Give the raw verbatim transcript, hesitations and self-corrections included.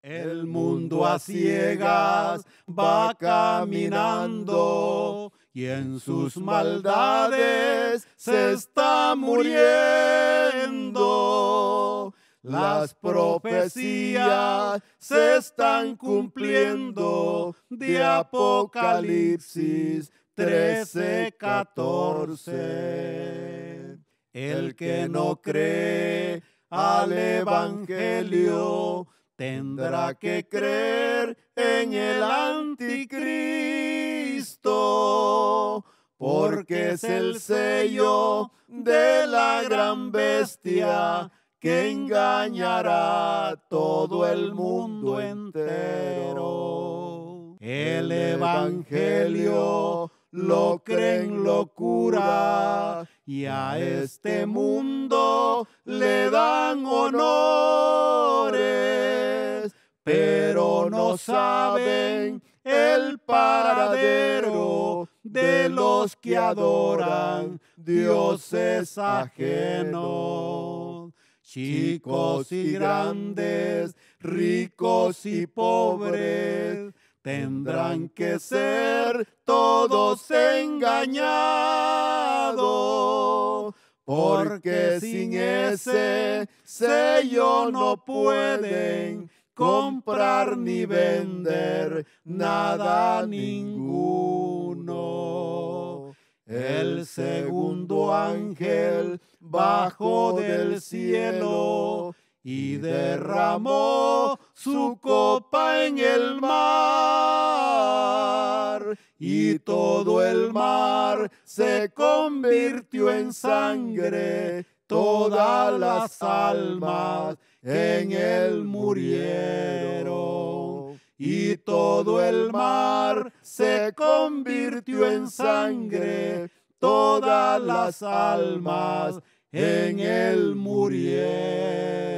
El mundo a ciegas va caminando y en sus maldades se está muriendo. Las profecías se están cumpliendo de Apocalipsis trece, catorce. El que no cree al Evangelio tendrá que creer en el anticristo, porque es el sello de la gran bestia que engañará a todo el mundo entero. El Evangelio lo creen locura y a este mundo le dan honores, pero no saben el paradero de los que adoran dioses ajenos. Chicos y grandes, ricos y pobres, tendrán que ser todos engañados, porque sin ese sello no pueden comprar ni vender nada ninguno. El segundo ángel bajó del cielo y derramó su copa en el mar, y todo el mar se convirtió en sangre, todas las almas en él murieron. Y todo el mar se convirtió en sangre, todas las almas en él murieron.